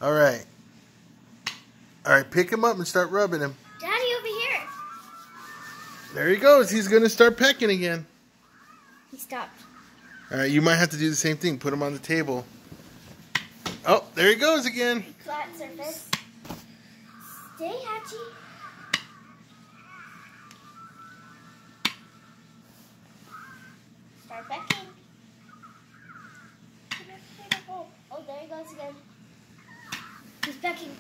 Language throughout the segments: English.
All right. All right, pick him up and start rubbing him. Daddy, over here. There he goes. He's going to start pecking again. He stopped. All right, you might have to do the same thing. Put him on the table. Oh, there he goes again. Flat surface. Stay hatchy. Start pecking. Oh, there he goes again. He's pecking.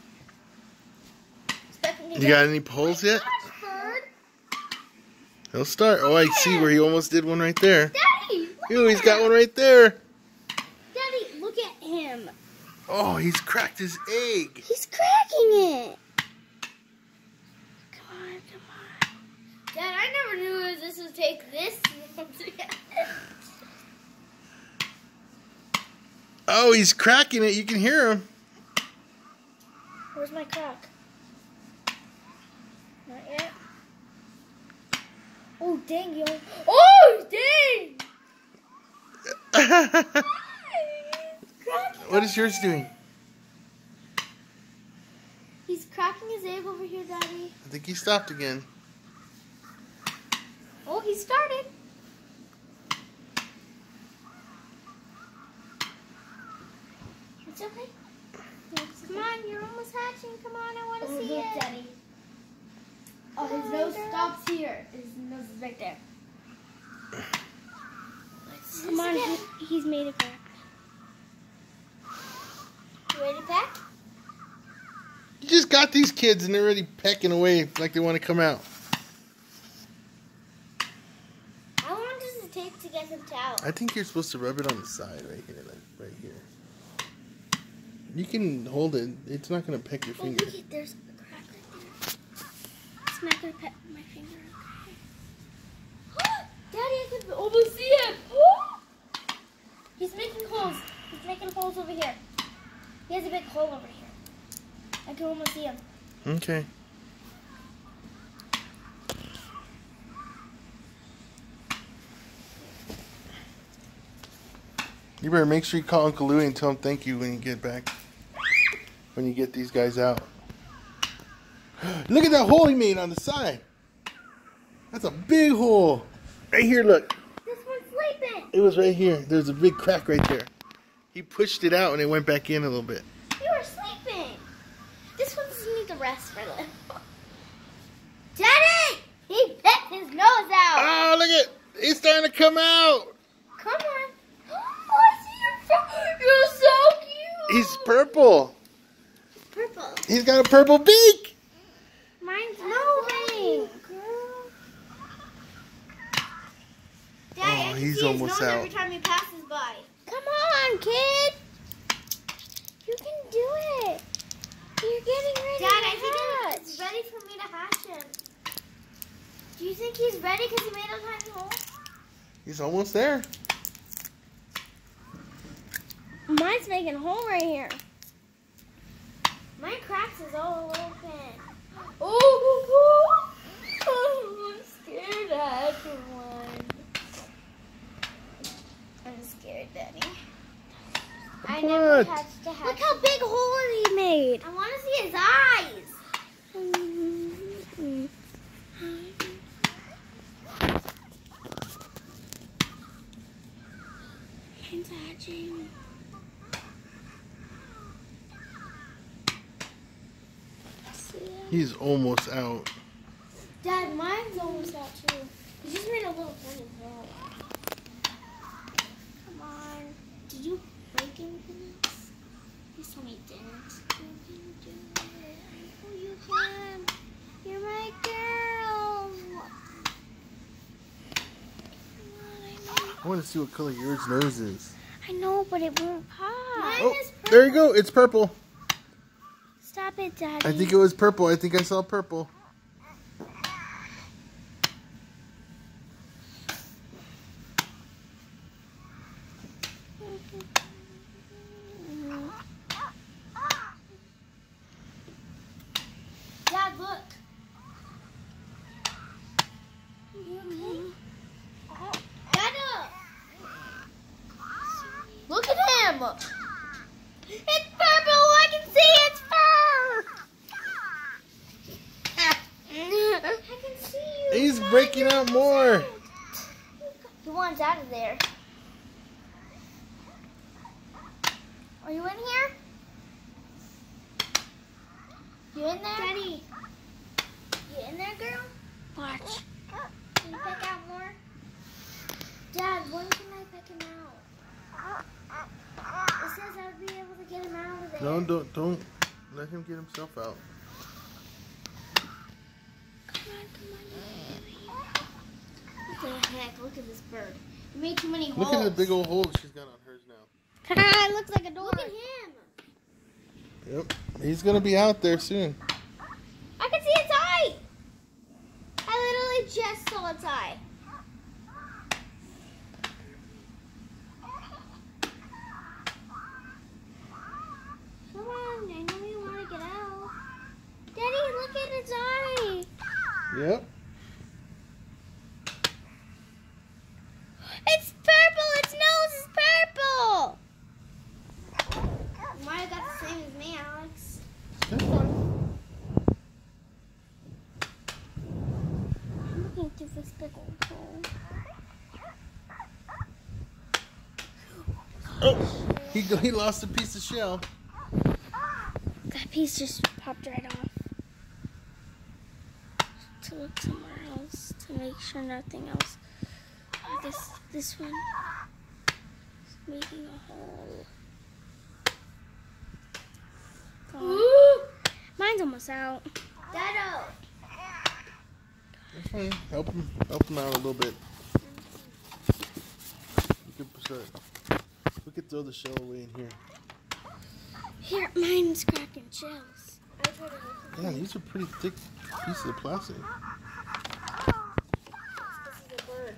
He's pecking again. You got any poles yet? Gosh, bird. He'll start. Oh, I see where he almost did one right there. Daddy, look Ooh, he's at got him. one right there. Daddy, look at him. Oh, he's cracked his egg. He's cracking it. Come on, come on. Dad, I never knew this would take this long to get it. Oh, he's cracking it. You can hear him. Where's my crack? Not yet. Oh, dang, yo. Oh, dang! What is yours doing? He's cracking his egg over here, Daddy. I think he stopped again. Oh, he started. It's okay. Come on, you're almost hatching. Come on, I want to see look, it. Daddy. Oh, his nose stops here. His nose is right there. Come on, he's made it back. You ready to pack? You just got these kids and they're already pecking away like they want to come out. How long does it take to get them to out? I think you're supposed to rub it on the side right here, like right here. You can hold it. It's not going to peck your Oh, finger. look at, there's a crack right there. It's not going to peck my finger, okay? Daddy, I could almost see him. He's making holes. He's making holes over here. He has a big hole over here. I can almost see him. Okay. You better make sure you call Uncle Louie and tell him thank you when you get back. When you get these guys out. Look at that hole he made on the side. That's a big hole. Right here, look. This one's sleeping. It was right here. There's a big crack right there. He pushed it out and it went back in a little bit. You were sleeping. This one doesn't need to rest for a little. Daddy! He pecked his nose out. Oh, look at it. He's starting to come out. Come on. Oh, I see your You're so cute. He's purple. Purple. He's got a purple beak. Mine's moving. Daddy, I can he's see almost his nose out. every time he passes by. Come on, kid. You can do it. You're getting ready Dad, to I hatch. think he's ready for me to hatch him. Do you think he's ready because he made a tiny hole? He's almost there. Mine's making a hole right here. Mine cracks is all open. Oh, I'm scared to hatch one. I'm scared, Daddy. I never What? hatched a hatch. Look how big hole he made. I want to see his eyes. He's hatching. He's almost out. Dad, mine's almost out too. He just made a little funny hole. Come on. Did you break anything else? Please tell me you didn't. You can do it. I know you can. You're my girl. Come on, I know. I want to see what color yours nose is. I know, but it won't pop. Mine is purple. There you go. It's purple. Stop it, Daddy. I think it was purple. I think I saw purple. Dad, look. You okay? Dad, look at him. It's purple. I breaking out more. He wants out of there. Are you in here? You in there? Daddy. You in there, girl? Watch. Can you pick out more? Dad, when can I pick him out? It says I would be able to get him out of there. No, don't let him get himself out. Come on. What the heck? Look at this bird. He made too many holes. Look at the big old holes she's got on hers now. It looks like a door. Look at him. Yep, he's gonna be out there soon. I can see its eye. I literally just saw its eye. Come on, I know you want to get out. Daddy, look at its eye. Yep. It's purple. Its nose is purple. You might have got the same as me, Alex. That's fine. I'm looking through this big old hole. Oh, he lost a piece of shell. That piece just popped right off. To look somewhere else to make sure nothing else. This one is making a hole. Mine's almost out. Dado. That's fine. Help him out a little bit. We could throw the shell away in here. Here, mine's cracking shells. Man, these are pretty thick pieces of plastic. This is a bird.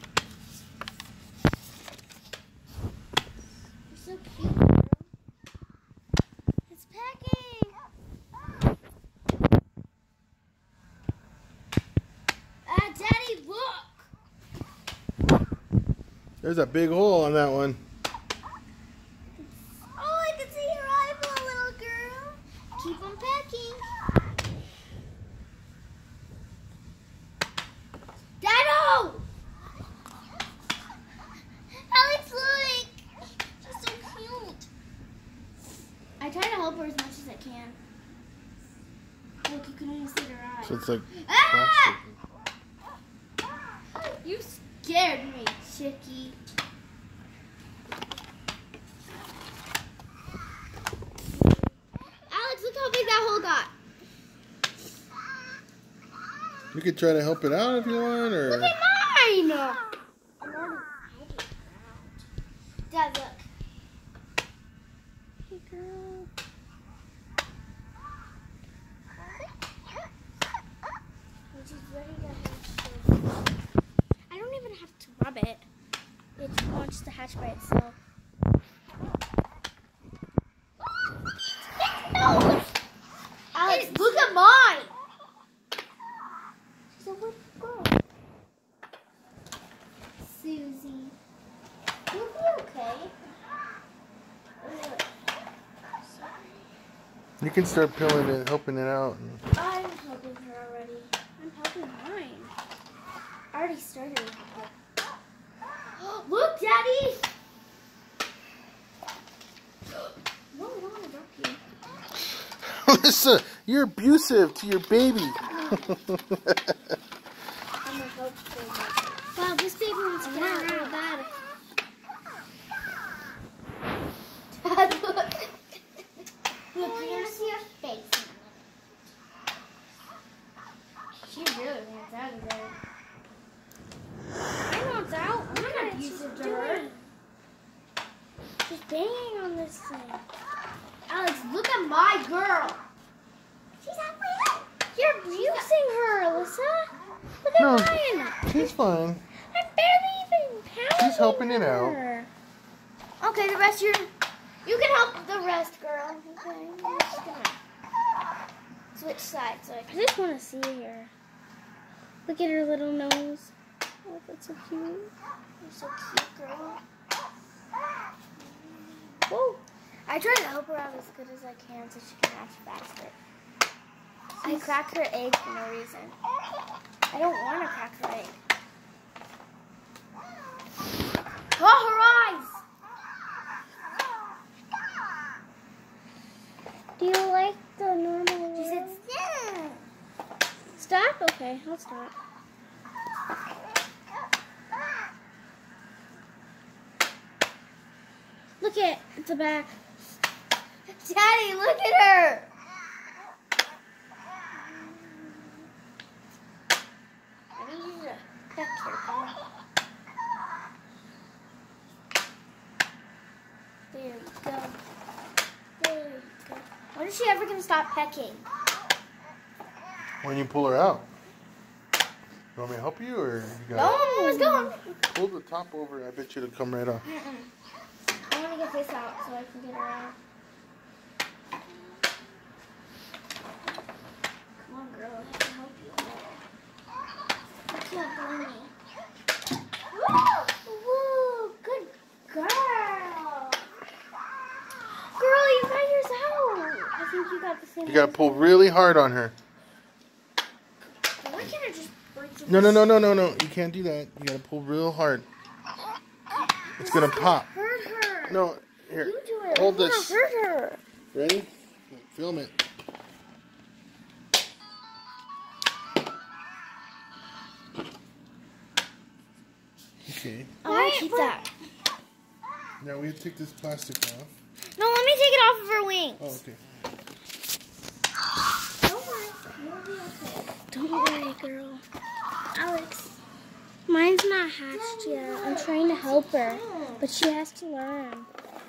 You're so cute, girl. It's packing. Daddy, look. There's a big hole on that one. Oh, I can see your eyeball, little girl. Keep on packing. Dado! Alex, look! She's so cute. I try to help her as much as I can. Look, you can only see her eyes. So it's like Ah! plastic. You scared me, chickie. Alex, look how big that hole got. You could try to help it out if you want, or Look at mine! Dad, look. Hey, girl. She's ready to I don't even have to rub it. It wants to hatch by itself. No! Alex, look at mine! She's a little girl. Susie. You'll be okay. Ugh. Sorry. you can start peeling it, helping it out. I'm helping her already. I'm helping mine. I already started to help. Look, Daddy! No, I don't want to drop you. Alyssa, you're abusive to your baby. I'm gonna help so much. Wow, this baby wants to get out real bad. Dad, look. Look, you're gonna see her face in a minute. She really wants out of there. I want out. I'm not abusive to her. She's banging on this thing. Alex, look at my girl. She's halfway. You're abusing her, Alyssa. Look at No, mine. she's fine. I'm barely even pounding She's helping it out. her. Okay, the rest you can help the rest, girl. Okay, I'm just gonna switch sides. I just want to see her. Look at her little nose. Oh, that's so cute. You're so cute, girl. Whoa. I try to help her out as good as I can so she can hatch faster. I crack her egg for no reason. I don't want to crack her egg. Oh, her eyes! Do you like the normal? She said stop. Stop? Okay, I'll stop. Look at the back. Daddy, look at her! I need you to peck her. There we go. There we go. When is she ever going to stop pecking? When you pull her out. You want me to help you, or you got? No, let's go. Pull the top over. I bet you it'll come right off. I want to get this out so I can get her out. Come on, girl. I can help you. You can't burn me. Woo! Good girl. Girl, you got yours out. I think you got the same. You gotta pull really hard on her. Why can't I just break the No. You can't do that. You gotta pull real hard. It's gonna pop. Hurt her. No, here. You do it. Hold I wanna this. hurt her. Ready? Film it. Okay. I want to keep that. Now we have to take this plastic off. No, let me take it off of her wings. Oh, okay. Don't worry. You'll be okay. Don't worry, girl. Alex. Mine's not hatched yet. I'm trying to help her, but she has to learn.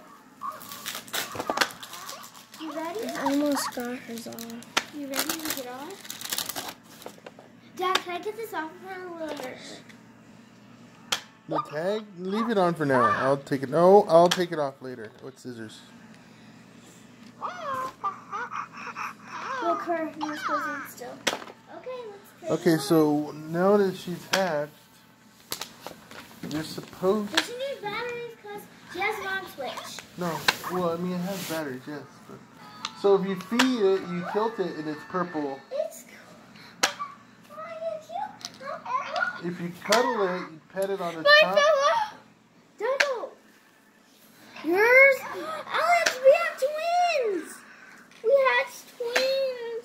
You ready? I almost got hers off. You ready to get off? Dad, can I get this off of her? Or will it hurt her? The tag? Leave it on for now. I'll take it. No, I'll take it off later with scissors. Look, her nose goes in still. Okay, let's take Okay, it so now that she's hatched, you're supposed. Does she need batteries? Because she has an on switch. No, well, I mean, it has batteries, yes. But... So if you feed it, you tilt it, and it's purple. It's cool. Oh, you're cute. If you cuddle it, you pet it on the Mine top. fell off. Dodo. Yours? Alex, we have twins. We hatched twins.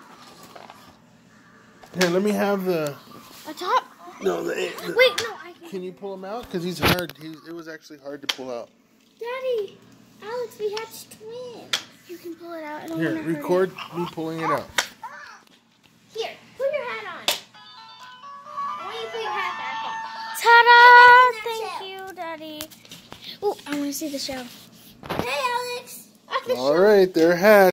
Here, let me have the. A top? No, the. Wait, no, I can. Can you pull him out? Because he's hard. It was actually hard to pull out. Daddy, Alex, we hatched twins. You can pull it out. I don't Here, want to hurt record me pulling it out. Here, put your hat on. I want you to put your hat back on. Ta-da! Thank you, Daddy. Oh, I want to see the show. Hey, Alex. All right, they're hatched.